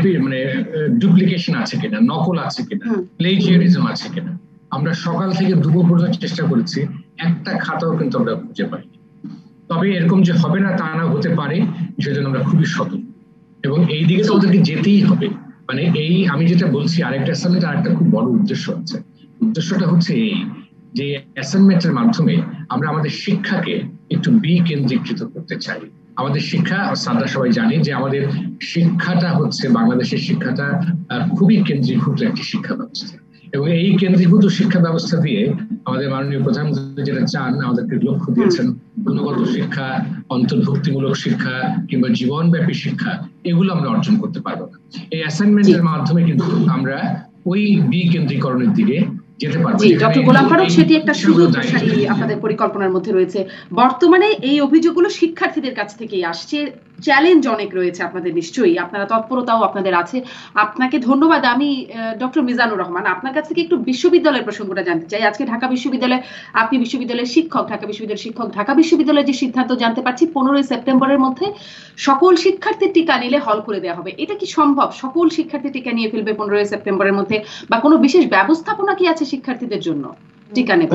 ডুপ্লিকেশন আছে কিনা, নকল আছে কিনা, প্লেজিয়ারিজম আছে কিনা। আমরা সকাল থেকে দুপুর পর্যন্ত চেষ্টা করেছি, একটা খাতাও কিন্তু আমরা খুঁজে পাইনি। তবে এরকম যে হবে না তা না, হতে পারে, সেজন্য আমরা খুবই সতর্ক, এবং এই দিকে তো ওদেরকে যেতেই হবে। মানে এই আমি যেটা বলছি আরেকটা অ্যাসাইনমেন্ট আরেকটা খুব বড় উদ্দেশ্য আছে। উদ্দেশ্যটা হচ্ছে এই যে অ্যাসাইনমেন্টের মাধ্যমে আমরা আমাদের শিক্ষাকে একটু বিকেন্দ্রীকৃত করতে চাই। আমাদের শিক্ষা সাদা সবাই জানি যে আমাদের শিক্ষাটা হচ্ছে বাংলাদেশের শিক্ষাটা খুবই কেন্দ্রীভূত একটি শিক্ষা ব্যবস্থা, এবং এই কেন্দ্রীভূত শিক্ষা ব্যবস্থা দিয়ে আমাদের মাননীয় প্রধানমন্ত্রী যেটা চান, আমাদেরকে লক্ষ্য দিয়েছেন গুণগত শিক্ষা, অন্তর্ভুক্তিমূলক শিক্ষা কিংবা জীবনব্যাপী শিক্ষা, এগুলো আমরা অর্জন করতে পারবো না। এই অ্যাসাইনমেন্টের মাধ্যমে কিন্তু আমরা ওই বিকেন্দ্রীকরণের দিকে যেতে পারবো। ডক্টর গোলাম ফারুক, সেটি একটা সুযোগ আপনাদের পরিকল্পনার মধ্যে রয়েছে। বর্তমানে এই অভিযোগগুলো শিক্ষার্থীদের কাছ থেকেই আসছে, চ্যালেঞ্জ অনেক রয়েছে আপনাদের, নিশ্চয়ই আপনারা তৎপরতাও আপনাদের আছে। আপনাকে ধন্যবাদ। আমি ডক্টর মিজানুর রহমান আপনার কাছ থেকে একটু বিশ্ববিদ্যালয়ের প্রসঙ্গটা জানতে চাই। আজকে ঢাকা বিশ্ববিদ্যালয়ে আপনি বিশ্ববিদ্যালয়ের শিক্ষক, ঢাকা বিশ্ববিদ্যালয়ের শিক্ষক, ঢাকা বিশ্ববিদ্যালয়ের যে সিদ্ধান্ত জানতে পারছি 15 সেপ্টেম্বরের মধ্যে সকল শিক্ষার্থীর টিকা নিলে হল খুলে দেওয়া হবে, এটা কি সম্ভব? সকল শিক্ষার্থী টিকা নিয়ে ফেলবে 15 সেপ্টেম্বরের মধ্যে, বা কোনো বিশেষ ব্যবস্থাপনা কি আছে শিক্ষার্থীদের জন্য টিকা নেবে?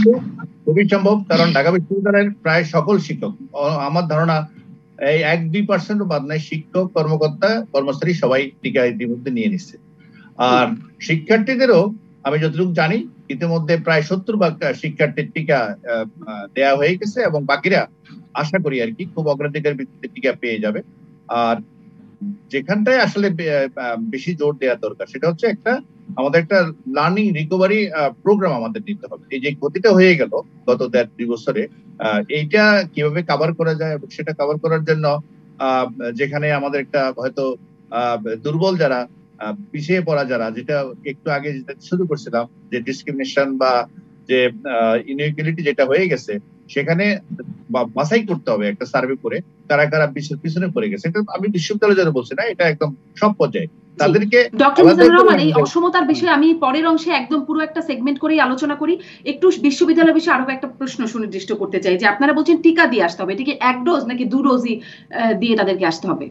খুবই সম্ভব, কারণ ঢাকা বিশ্ববিদ্যালয়ের প্রায় সকল শিক্ষক, আমার ধারণা এই 1-2% বাদ নাই, শিক্ষক, কর্মকর্তা, কর্মচারী সবাই টিকা ইতিমধ্যে নিয়ে নিচ্ছে। আর শিক্ষার্থীদেরও আমি যতটুকু জানি ইতিমধ্যে প্রায় 70% শিক্ষার্থীর টিকা দেয়া হয়ে গেছে, এবং বাকিরা আশা করি আর কি খুব অগ্রাধিকার ভিত্তিতে টিকা পেয়ে যাবে। আর যেখানটায় আসলে বেশি জোর দেওয়া দরকার সেটা হচ্ছে আমাদের একটা লার্নিং রিকভারি প্রোগ্রাম আমাদের নিতে হবে। এই যে ক্ষতিটা হয়ে গেল গত 1.5-2 বছরে, এইটা কিভাবে কভার করা যায়, এবং সেটা কভার করার জন্য যেখানে আমাদের একটা হয়তো দুর্বল যারা, পিছিয়ে পড়া যারা, যেটা একটু আগে যেটা শুরু করছিলাম যে ডিসক্রিমিনেশন বা যে ইনইকুয়ালিটি যেটা হয়ে গেছে, সেখানে বাছাই করতে হবে একটা সার্ভে করে কারা কারা পিছনে পড়ে গেছে। এটা আমি বিশ্ববিদ্যালয়ের জন্য বলছি না, এটা একদম সব পর্যায়ে তাদেরকে। ডক্টর মিজানুর রহমান, এই অসমতার বিষয়ে আমি পরের অংশে একদম পুরো একটা সেগমেন্ট করেই আলোচনা করি। একটু বিশ্ববিদ্যালয়ের বিষয়ে আরো একটা প্রশ্ন সুনির্দিষ্ট করতে চাই যে আপনারা বলছেন টিকা দিয়ে আসতে হবে, এটা কি 1 ডোজ নাকি 2 ডোজই দিয়ে তাদেরকে আসতে হবে?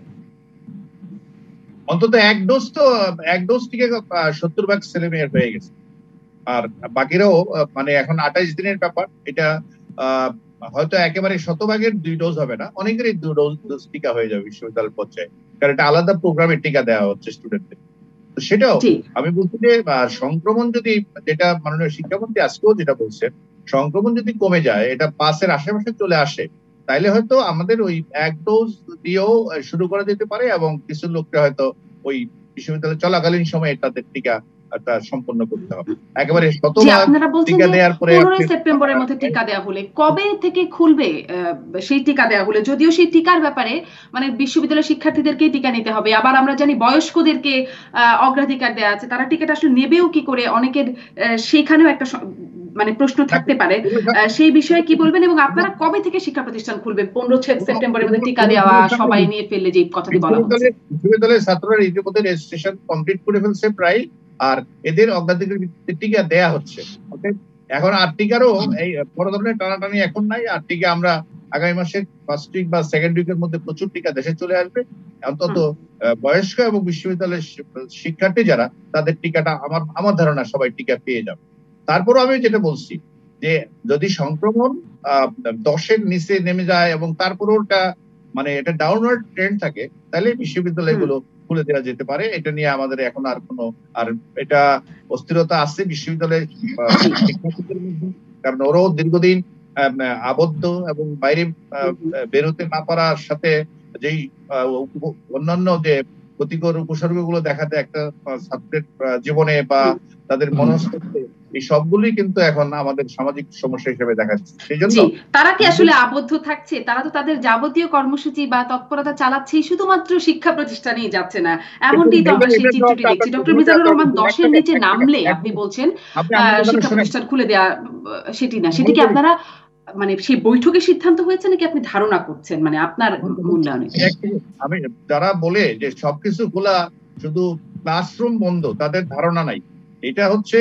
অন্তত 1 ডোজ টিকা 70% ছেলে মেয়ের হয়ে গেছে, আর বাকিরাও মানে এখন 28 দিনের ব্যাপার। এটা হয়তো একেবারে 100%-এর 2 ডোজ হবে না, অনেকেরই 2 ডোজ টিকা হয়ে যাবে বিশ্ববিদ্যালয় পর্যায়ে, কারণ এটা আলাদা প্রোগ্রামে টিকা দেওয়া হচ্ছে স্টুডেন্টদের। তো সেটাও আমি বলছি যে সংক্রমণ যদি, যেটা মাননীয় শিক্ষামন্ত্রী আজকেও যেটা বলছেন, সংক্রমণ যদি কমে যায়, এটা 5-এর আশেপাশে চলে আসে, তাইলে হয়তো আমাদের ওই 1 ডোজ দিয়েও শুরু করা যেতে পারে, এবং কিছু লোককে হয়তো ওই বিশ্ববিদ্যালয় চলাকালীন সময়ে তাদের টিকা সম্পন্ন করতে হবে। একেবারে 100% টিকা দেওয়ার পরে 15 সেপ্টেম্বরের মধ্যে টিকা দেওয়া হলে কবে থেকে খুলবে সেই টিকা দেওয়া হলে? যদিও সেই টিকার ব্যাপারে মানে বিশ্ববিদ্যালয়ের শিক্ষার্থীদেরকেই টিকা নিতে হবে, আবার আমরা জানি বয়স্কদেরকে অগ্রাধিকার দেওয়া আছে, তারা টিকাটা আসলে নেবেও কি করে? অনেকের সেখানেও একটা মানে প্রশ্ন থাকতে পারে, সেই বিষয়ে কি বলবেন? এবং আপনারা কবে থেকে শিক্ষা প্রতিষ্ঠান খুলবে? 15 সেপ্টেম্বরের মধ্যে টিকা দেওয়া সবাই নিয়ে ফেললে যে কথাটি বলা হচ্ছে। বিশ্ববিদ্যালয়ের ছাত্ররা ইতিমধ্যে রেজিস্ট্রেশন কমপ্লিট করে ফেলছে প্রায়, আর এদের অগ্রাধিকার ভিত্তিতে টিকা দেয়া হচ্ছে। ওকে, এখন আর টিকারও এই বড় ধরনের টানাটানি এখন নাই। আর টিকা আমরা আগামী মাসের ফার্স্ট উইক বা সেকেন্ড উইকের মধ্যে প্রচুর টিকা দেশে চলে আসবে। অন্তত বয়স্ক এবং বিশ্ববিদ্যালয়ের শিক্ষার্থী যারা, তাদের টিকাটা আমার ধারণা সবাই টিকা পেয়ে যাবে। তারপরও আমি যেটা বলছি যে যদি সংক্রমণ 10-এর নিচে নেমে যায় এবং তারপরও ওটা মানে এটা ডাউনওয়ার্ড ট্রেন্ড থাকে, তাহলে বিশ্ববিদ্যালয়গুলো খুলে দেওয়া যেতে পারে। এটা নিয়ে আমাদের এখন আর কোনো এটা অস্থিরতা আছে বিশ্ববিদ্যালয়ের শিক্ষার্থীদের মধ্যে, কারণ ওরাও দীর্ঘদিন আবদ্ধ এবং বাইরে বেরোতে না পারার সাথে যেই অন্যান্য যে ক্ষতিকর উপসর্গগুলো দেখা দেয় একটা ছাত্রের জীবনে বা তাদের মনস্তত্ত্বে, এই সবগুলোই কিন্তু এখন আমাদের সামাজিক সমস্যা হিসেবে দেখা যাচ্ছে। সেই জন্য তারা কি আসলে আবদ্ধ থাকছে? তারা তো তাদের যাবতীয় কর্মসূচি বা তৎপরতা চালাচ্ছে শুধুমাত্র শিক্ষা প্রতিষ্ঠানেই যাচ্ছে না, এমনটি তো আমরা সেই চিত্রটি দেখছি। ডক্টর মিজানুর রহমান 10-এর নিচে নামলে আপনি বলছেন শিক্ষা প্রতিষ্ঠান খুলে দেওয়া, সেটি না, সেটি কি আপনারা মানে সেই বৈঠকে সিদ্ধান্ত হয়েছে নাকি আপনি ধারণা করছেন, মানে আপনার মূল্যায়নে? আমি যারা বলে যে সবকিছু খোলা শুধু ক্লাসরুম বন্ধ, তাদের ধারণা নাই। এটা হচ্ছে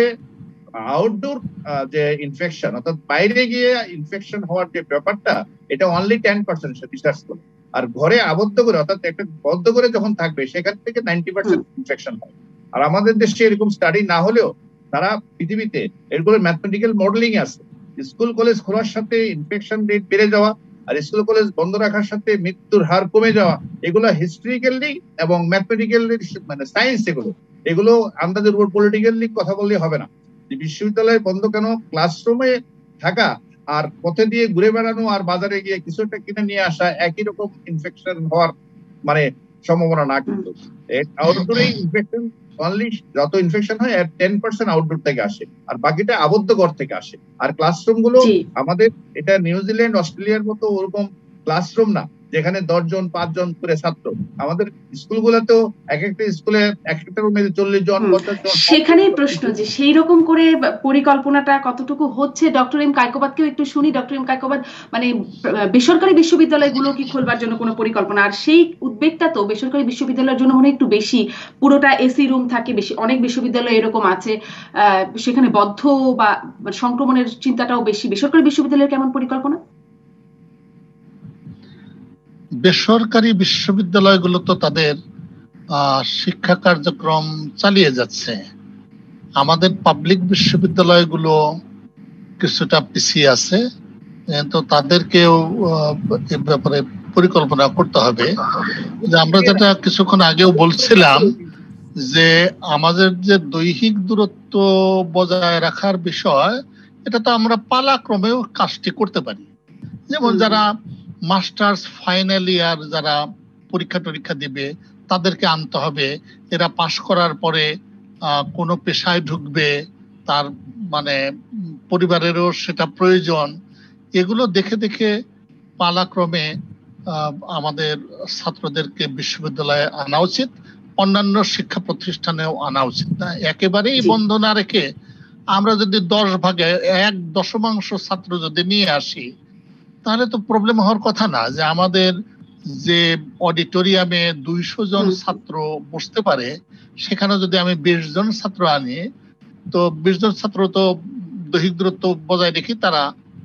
আউটডোর যে ইনফেকশন, অর্থাৎ বাইরে গিয়ে ইনফেকশন হওয়ার যে ব্যাপারটা, এটা অনলি 10% রিসার্চ করে। আর ঘরে আবদ্ধ করে, অর্থাৎ একটা বদ্ধ করে যখন থাকবে, সেখান থেকে 90% ইনফেকশন হয়। আর আমাদের দেশে এরকম স্টাডি না হলেও তারা পৃথিবীতে এরগুলো ম্যাথমেটিক্যাল মডেলিং আছে। স্কুল কলেজ খোলার সাথে ইনফেকশন রেট বেড়ে যাওয়া আর স্কুল কলেজ বন্ধ রাখার সাথে মৃত্যুর হার কমে যাওয়া, এগুলো হিস্ট্রিক্যালি এবং ম্যাথমেটিক্যালি মানে সায়েন্স, এগুলো আন্দাজের উপর পলিটিক্যালি কথা বললে হবে না। বিশ্ববিদ্যালয় বন্ধ কেন, ক্লাসরুমে থাকা আর পথে দিয়ে ঘুরে বেড়ানো আর বাজারে গিয়ে কিছু একটা কিনে নিয়ে আসা একই রকম ইনফেকশন হওয়ার মানে সম্ভাবনা না। কিন্তু আউটডোরে ইনফেকশন অনলি যত ইনফেকশন হয় 10% আউটডোর থেকে আসে, আর বাকিটা আবদ্ধ ঘর থেকে আসে। আর ক্লাসরুম গুলো আমাদের এটা নিউজিল্যান্ড অস্ট্রেলিয়ার মতো ওরকম ক্লাসরুম না যেখানে 10 জন 5 জন করে ছাত্র। আমাদের স্কুলগুলোতেও এক একটা স্কুলে এক একটা রুমে 40 জন 50 জন। সেখানেই প্রশ্ন যে সেই রকম করে পরিকল্পনাটা কতটুকু হচ্ছে। ডক্টর এম কায়কোবাদকেও একটু শুনি। ডক্টর এম কায়কোবাদ, মানে বেসরকারি বিশ্ববিদ্যালয়গুলো কি খোলবার জন্য কোনো পরিকল্পনা? আর সেই উদ্বেগটা তো বেসরকারি বিশ্ববিদ্যালয়ের জন্য মনে একটু বেশি, পুরোটা এসি রুম থাকে বেশি, অনেক বিশ্ববিদ্যালয় এরকম আছে সেখানে বদ্ধ বা সংক্রমণের চিন্তাটাও বেশি। বেসরকারি বিশ্ববিদ্যালয়ের কেমন পরিকল্পনা? বেসরকারি বিশ্ববিদ্যালয়গুলো তো তাদের শিক্ষা কার্যক্রম চালিয়ে যাচ্ছে। আমাদের পাবলিক বিশ্ববিদ্যালয়গুলো কিছুটা পিছিয়ে আছে, তো তাদেরকেও এ ব্যাপারে পরিকল্পনা করতে হবে। যে আমরা যেটা কিছুক্ষণ আগেও বলছিলাম যে আমাদের যে দৈহিক দূরত্ব বজায় রাখার বিষয়, এটা তো আমরা পালাক্রমেও কাজটি করতে পারি। যেমন যারা মাস্টার্স ফাইনাল ইয়ার যারা পরীক্ষা দিবে, তাদেরকে আনতে হবে। এরা পাশ করার পরে কোনো পেশায় ঢুকবে, তার মানে পরিবারেরও সেটা প্রয়োজন। এগুলো দেখে দেখে পালাক্রমে আমাদের ছাত্রদেরকে বিশ্ববিদ্যালয়ে আনা উচিত, অন্যান্য শিক্ষা প্রতিষ্ঠানেও আনা উচিত না। একেবারেই বন্ধ না রেখে আমরা যদি 10 ভাগে 1/10 ছাত্র যদি নিয়ে আসি, তাহলে তো প্রবলেম হওয়ার কথা না। যে আমাদের যে অডিটোরিয়ামে 200 জন ছাত্র বসতে পারে, সেখানে যদি আমি 20 জন ছাত্র আনি, তো 20 জন ছাত্র তো দৈহিক দূরত্ব বজায় রেখে তারা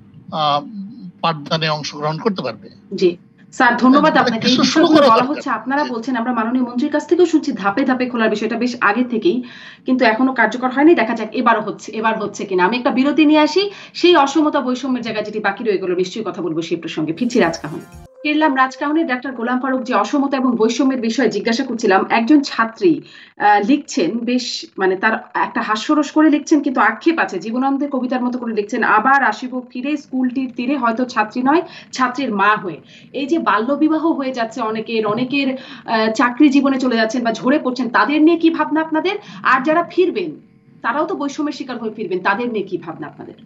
পাঠদানে অংশগ্রহণ করতে পারবে। জি স্যার, ধন্যবাদ আপনাকে। এই বিষয়গুলো বলা হচ্ছে, আপনারা বলছেন, আমরা মাননীয় মন্ত্রীর কাছ থেকেও শুনছি ধাপে ধাপে খোলার বিষয়টা বেশ আগে থেকেই, কিন্তু এখনো কার্যকর হয়নি। দেখা যাক এবার হচ্ছে কিনা। আমি একটা বিরতি নিয়ে আসি। সেই অসমতা বৈষম্যের জায়গায় যেটি বাকি রয়ে গেল, নিশ্চয়ই কথা বলবো সেই প্রসঙ্গে। ফিরছি রাজকাহন। ফিরলাম রাজকাহনে। ডাক্তার গোলাম ফারুক, যে অসমতা এবং বৈষম্যের বিষয়ে জিজ্ঞাসা করছিলাম, একজন ছাত্রী লিখছেন, বেশ মানে তার একটা হাস্যরস করে লিখছেন, কিন্তু আক্ষেপ আছে, জীবনানন্দের কবিতার মতো করে লিখছেন, আবার আসিব ফিরে স্কুলটির তীরে, হয়তো ছাত্রী নয় ছাত্রীর মা হয়ে। এই যে বাল্যবিবাহ হয়ে যাচ্ছে অনেকের চাকরি জীবনে চলে যাচ্ছেন বা ঝরে পড়ছেন, তাদের নিয়ে কি ভাবনা আপনাদের? আর যারা ফিরবেন তারাও তো বৈষম্যের শিকার হয়ে ফিরবেন, তাদের নিয়ে কি ভাবনা আপনাদের?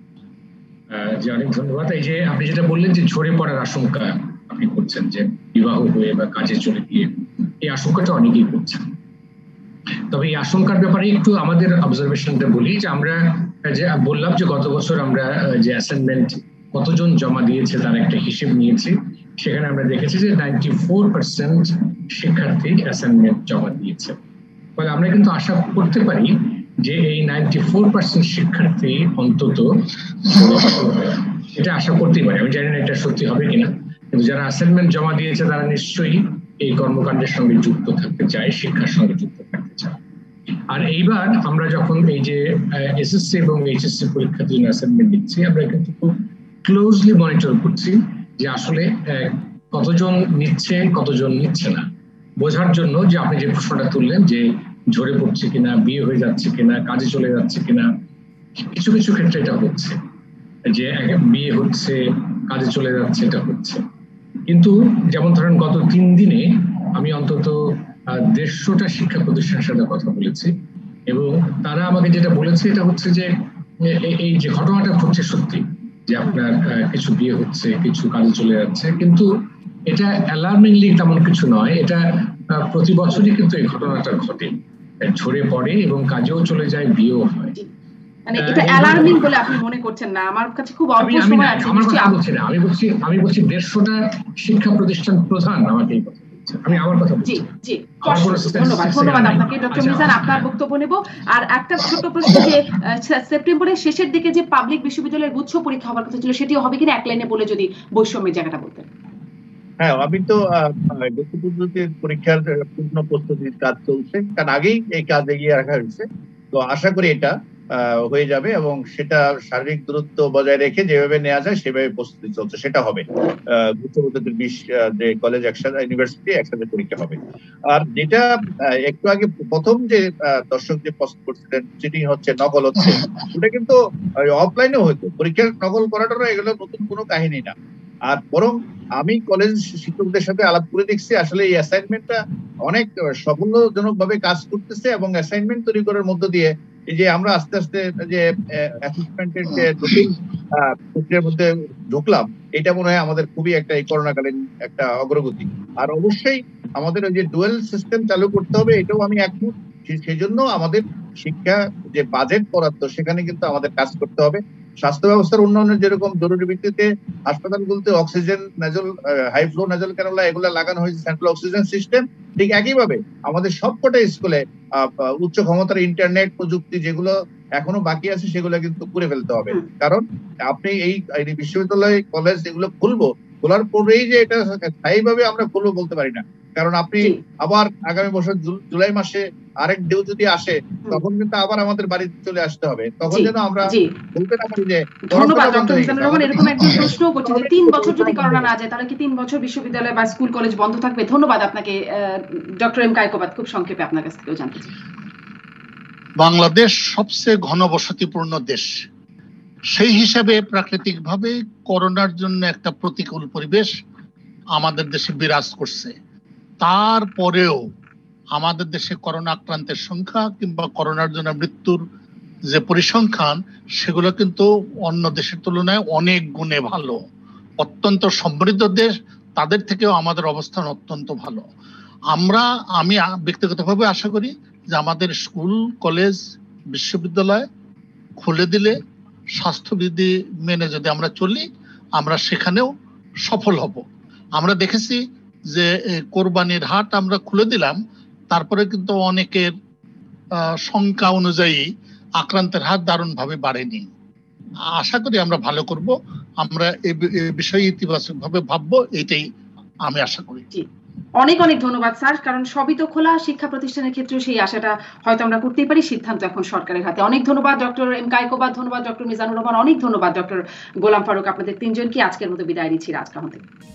অনেক ধন্যবাদ। এই যে আপনি যেটা বললেন যে ঝরে পড়ার আশঙ্কা আপনি করছেন, যে বিবাহ হয়ে বা কাজে চলে গিয়ে, এই আশঙ্কাটা অনেকেই করছেন। তবে এই আশঙ্কার ব্যাপারে একটু আমাদের অবজারভেশনটা বলি যে আমরা যে বললাম যে গত বছর আমরা যে অ্যাসাইনমেন্ট কতজন জমা দিয়েছে তার একটা হিসেব নিয়েছি। সেখানে আমরা দেখেছি যে 94% শিক্ষার্থী অ্যাসাইনমেন্ট জমা দিয়েছে। ফলে আমরা কিন্তু আশা করতে পারি যে এই 94% শিক্ষার্থী অন্তত, এটা আশা করতেই পারি। আমি জানি না এটা সত্যি হবে কিনা, কিন্তু যারা অ্যাসাইনমেন্ট জমা দিয়েছে তারা নিশ্চয়ই এই কর্মকাণ্ডের সঙ্গে যুক্ত থাকতে চায়, শিক্ষার সঙ্গে যুক্ত থাকতে চায়। আর এইবার আমরা যখন এই যে এসএসসি এবং এইচএসসি পরীক্ষার জন্য অ্যাসাইনমেন্ট দিচ্ছি, আমরা কিন্তু খুব ক্লোজলি মনিটর করছি যে আসলে কতজন নিচ্ছে কতজন নিচ্ছে না, বোঝার জন্য যে আপনি যে প্রশ্নটা তুললেন যে ঝরে পড়ছে কিনা, বিয়ে হয়ে যাচ্ছে কিনা, কাজে চলে যাচ্ছে কিনা। কিছু কিছু ক্ষেত্রে এটা হচ্ছে যে বিয়ে হচ্ছে, কাজে চলে যাচ্ছে, এটা হচ্ছে। কিন্তু যেমন ধরেন গত 3 দিনে আমি অন্তত 150টা শিক্ষা প্রতিষ্ঠানের সাথে কথা বলেছি, এবং তারা আমাকে যেটা বলেছে এটা হচ্ছে যে এই যে ঘটনাটা ঘটছে সত্যি, যে আপনার কিছু বিয়ে হচ্ছে, কিছু কাজে চলে যাচ্ছে, কিন্তু এটা অ্যালার্মিংলি তেমন কিছু নয়। এটা প্রতি বছরই কিন্তু এই ঘটনাটা ঘটে, ঝরে পড়ে এবং কাজেও চলে যায়, বিয়েও হয়। মানে এটা অ্যালার্মিং বলে আপনি মনে করছেন না? আমার কাছে খুব অল্প সময় আছে। আমি বলছি 150টা শিক্ষা প্রতিষ্ঠান প্রধান আমাকে এই কথা বলছে। আমি আমার কথা বলছি। জি, ধন্যবাদ আপনাকে ডক্টর মিজান। আপনার বক্তব্য নেব। আর একটা ছোট প্রশ্ন, যে সেপ্টেম্বরের শেষের দিকে যে পাবলিক বিশ্ববিদ্যালয়ের গুচ্ছ পরীক্ষা হওয়ার কথা ছিল, সেটিও হবে কিনা এক লাইনে বলে যদি বৈষম্যের জায়গাটা বলতেন। হ্যাঁ, আমি তো পরীক্ষার পূর্ণ প্রস্তুতির কাজ চলছে, কারণ আগেই এই কাজ এগিয়ে রাখা হয়েছে। তো আশা করি এটা হয়ে যাবে, এবং সেটা শারীরিক দূরত্ব বজায় রেখে যেভাবে নেওয়া যায় সেভাবে প্রস্তুতি চলছে, সেটা হবে। গুচ্ছ পদ্ধতির 20 যে কলেজ একসাথে, ইউনিভার্সিটি একসাথে পরীক্ষা হবে। আর যেটা একটু আগে প্রথম যে দর্শক যে প্রশ্ন করছিলেন, চিটিং হচ্ছে, নকল হচ্ছে, ওটা কিন্তু অফলাইনেও হইতো। পরীক্ষার নকল করাটারও এগুলো নতুন কোনো কাহিনী না। আর বরং আমি কলেজ শিক্ষকদের সাথে আলাপ করে দেখছি, আসলে এই অ্যাসাইনমেন্টটা অনেক সাফল্যজনক ভাবে কাজ করতেছে, এবং অ্যাসাইনমেন্ট তৈরি করার মধ্য দিয়ে এই যে আমরা আস্তে আস্তে যে অ্যাসেসমেন্টের যে নতুন প্রক্রিয়ার মধ্যে ঢুকলাম, এটা মনে হয় আমাদের খুবই একটা এই করোনাকালীন একটা অগ্রগতি। আর অবশ্যই আমাদের ওই যে ডুয়েল সিস্টেম চালু করতে হবে, এটাও আমি একমত। সেই জন্য আমাদের শিক্ষা যে বাজেট বরাদ্দ, সেখানে কিন্তু আমাদের কাজ করতে হবে। স্বাস্থ্য ব্যবস্থার উন্নয়নের যেরকম জরুরি ভিত্তিতে হাসপাতালগুলোতে oxygen, nasal, high flow nasal cannula এগুলো লাগানো হয়েছে, সেন্ট্রাল অক্সিজেন সিস্টেম, ঠিক একইভাবে আমাদের সবকটা স্কুলে উচ্চ ক্ষমতার ইন্টারনেট প্রযুক্তি যেগুলো এখনো বাকি আছে সেগুলো কিন্তু করে ফেলতে হবে। কারণ আপনি এই বিশ্ববিদ্যালয়, কলেজ এগুলো খোলার পরেই যে এটা স্থায়ীভাবে আমরা খুলবো বলতে পারি না। কারণ আপনি আবার আগামী বছর জুলাই মাসে আরেক ঢেউ যদি আসে, তখন কিন্তু আবার আমাদের বাড়িতে চলে আসতে হবে। তখন যেন আমরা বলতে না পারি যে। ধন্যবাদ ডক্টর মিজানুর রহমান। এরকম একজন প্রশ্ন করছে যে 3 বছর যদি করোনা না যায়, তাহলে কি 3 বছর বিশ্ববিদ্যালয় বা স্কুল কলেজ বন্ধ থাকবে? ধন্যবাদ আপনাকে। ডক্টর এম কায়কোবাদ, খুব সংক্ষেপে আপনার কাছ থেকেও জানতে চাই। বাংলাদেশ সবচেয়ে ঘনবসতিপূর্ণ দেশ, সেই হিসাবে প্রাকৃতিকভাবে করোনার জন্য একটা প্রতিকূল পরিবেশ আমাদের দেশে বিরাজ করছে। তারপরেও আমাদের দেশে করোনা আক্রান্তের সংখ্যা কিংবা করোনার জন্য মৃত্যুর যে পরিসংখ্যান, সেগুলো কিন্তু অন্য দেশের তুলনায় অনেক গুণে ভালো। অত্যন্ত সমৃদ্ধ দেশ, তাদের থেকেও আমাদের অবস্থান অত্যন্ত ভালো। আমি ব্যক্তিগতভাবে আশা করি যে আমাদের স্কুল, কলেজ, বিশ্ববিদ্যালয় খুলে দিলে, স্বাস্থ্যবিধি মেনে যদি আমরা চলি, আমরা সেখানেও সফল হব। আমরা দেখেছি যে কোরবানির হাট আমরা খুলে দিলাম, তারপরে কিন্তু অনেকের সংখ্যা অনুযায়ী আক্রান্তের হার দারুণভাবে বাড়েনি। আশা করি আমরা ভালো করব, আমরা এই বিষয়ে ইতিবাচক ভাবে ভাববো, এটাই আমি আশা করি। অনেক অনেক ধন্যবাদ স্যার। কারণ সবই তো খোলা, শিক্ষা প্রতিষ্ঠানের ক্ষেত্রে সেই আশাটা হয়তো আমরা করতেই পারি, সিদ্ধান্ত এখন সরকারের হাতে। অনেক ধন্যবাদ ডক্টর এম কায়কোবাদ, ধন্যবাদ ডক্টর মিজানুর রহমান, অনেক ধন্যবাদ ডক্টর গোলাম ফারুক। আপনাদের তিনজনকে আজকের মতো বিদায় দিচ্ছি রাজকাহন থেকে।